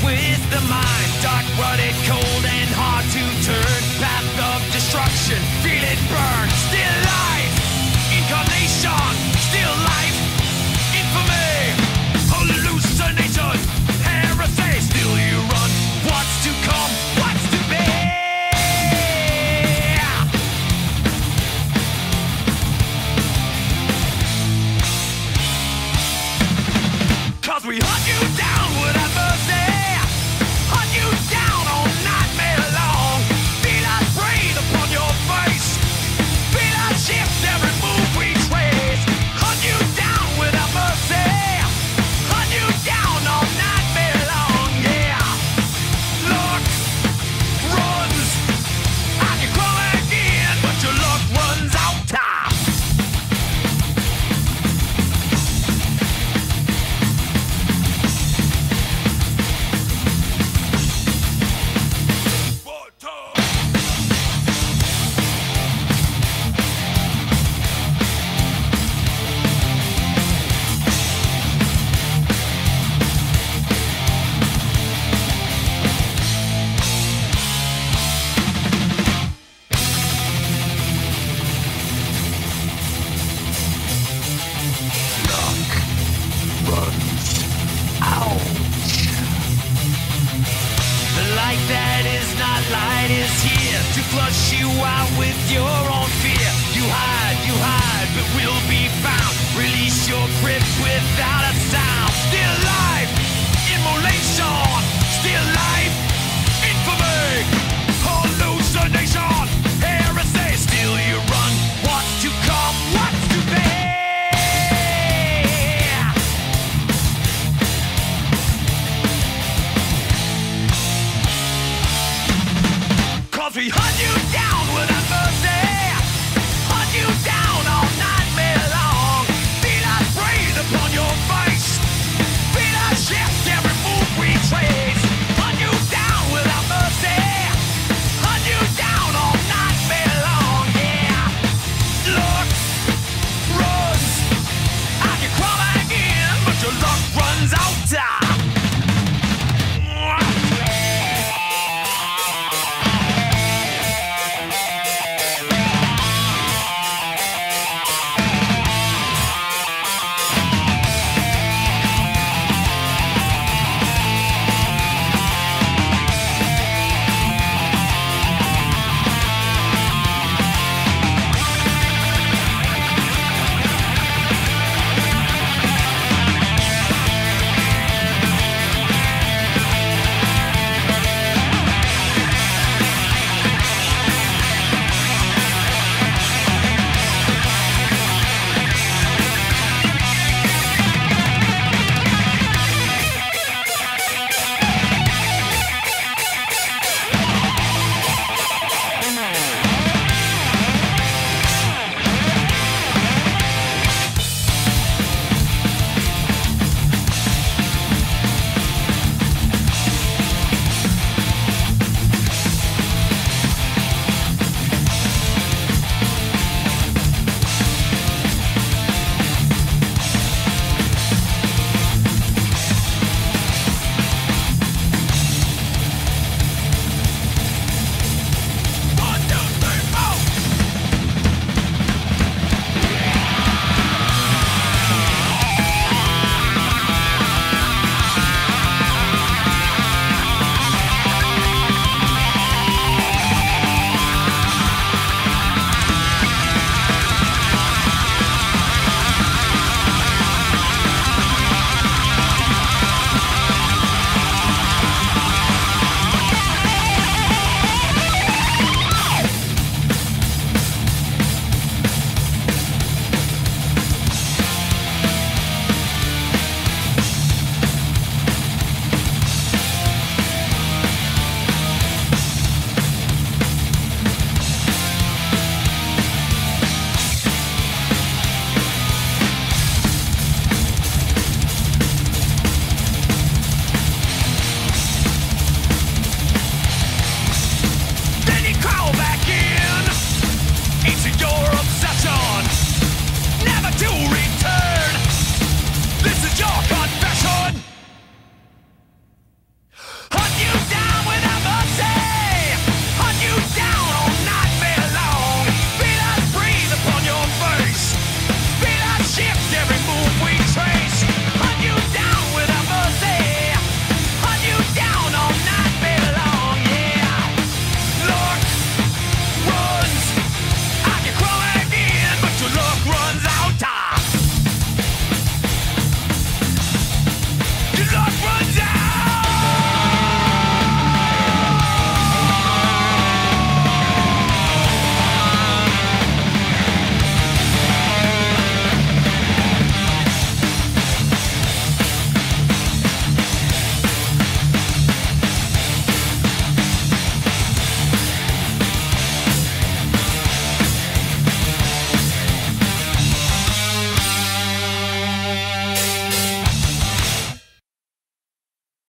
with the mind, dark, rutted, cold, and hard to turn. Path of destruction, feel it burn. Still life, incarnation, still life, infamy, hallucination, heresy. Still you run, what's to come, what's to be. Cause we hunt you down without mercy, hunt you down all nightmare long. Feel us breathe upon your face, feel us shift every move we trace. Hunt you down without mercy, hunt you down all nightmare long, yeah. Luck runs, I can call again, but your luck runs out time. Light that is not light is here to flush you out with your own fear. You hide, but will be found. Release your grip without a sound. Still life, immolation. Still life, infamy, hallucination, heresy. Still you run, what's to come, what's to be. We hunt you